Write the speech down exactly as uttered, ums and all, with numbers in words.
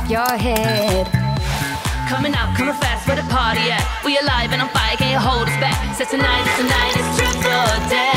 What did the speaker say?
your head. Coming out, coming fast, where the party at? We alive and on fire, can't hold us back. Said tonight is the night, it's truth or death.